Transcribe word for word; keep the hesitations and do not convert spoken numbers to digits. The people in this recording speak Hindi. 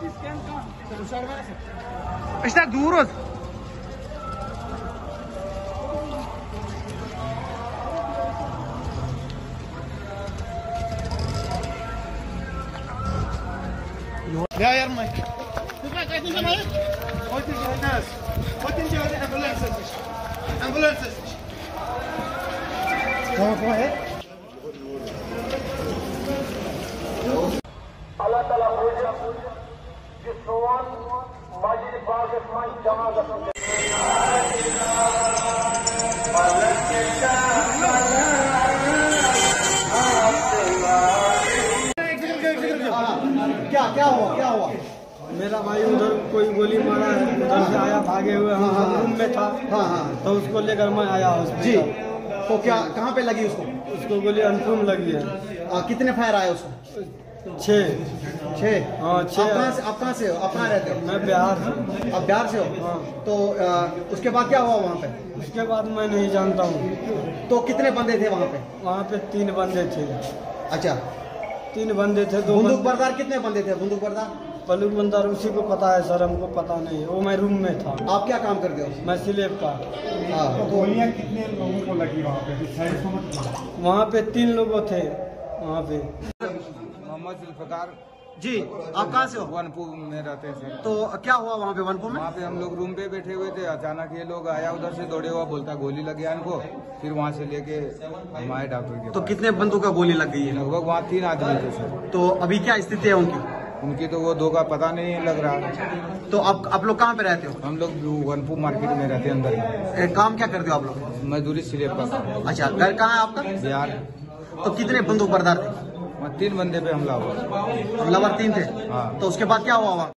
Está duro. Ya yarmay. Lütfen kaçıncı mayı? Kaçıncı ayınız? Kaçıncı ayınız? Ambulansız. Ambulansız. Tamam tamam. Allah Teala buyuruyor ki soğan Macid Bağdatman Cemaat'ın क्या क्या हुआ क्या हुआ? मेरा भाई उधर कोई गोली मारा है, उधर से आया भागे हुए, हम हाँ, रूम में था। हाँ हाँ तो उसको लेकर मैं आया जी। हॉस्पिटल। तो क्या कहाँ पे लगी उसको? उसको गोली अनफूम लगी है। आ, कितने फायर आए उसको? छः। छः। हाँ छः। आप कहाँ से आप कहाँ से हो? आप कहाँ रहते हो? मैं बिहार से। आप बिहार से हो? हाँ। तो आ, उसके बाद क्या हुआ वहाँ पे? उसके बाद मैं नहीं जानता हूँ। तो कितने बंदे थे वहाँ पे? वहाँ पे तीन बंदे थे। अच्छा, तीन बंदे थे। दो बंदूक बंदे बरदार कितने बंदे थे? बंदूक बरदार बलूक बंदर उसी को पता है सर, हमको पता नहीं है। वो मैं रूम में था। आप क्या काम करते हो? मैं सिलेब का। हाँ, गोलियां कितने लोगों को लगी वहाँ पे? वहाँ पे तीन लोग थे वहाँ पे। मोहम्मद जुल्फकार जी। आप कहाँ से हो? वनपुर में रहते हैं सर। तो क्या हुआ वहाँ पे वनपुर में? वहाँ पे हम लोग रूम पे बैठे हुए थे, अचानक ये लोग आया, उधर से दौड़े हुआ, बोलता गोली लगी इनको। फिर वहाँ से लेके हम आए डॉक्टर के तो पास। कितने बंदों का गोली लग गई है? लगभग वहाँ तीन आदमी थे सर। तो अभी क्या स्थिति है उनकी? उनकी तो वो दो का पता नहीं लग रहा। तो आप आप लोग कहाँ पे रहते हो? हम लोग वनपुर मार्केट में रहते हैं अंदर में। ए, काम क्या करते हो आप लोग? मजदूरी स्लेब का काम। अच्छा, घर कहाँ है आपका? बिहार। तो कितने बंदूक बरदार थे? वहाँ तीन बंदे पे हमला हुआ। हमलावर तीन थे। हाँ। तो उसके बाद क्या हुआ वहाँ?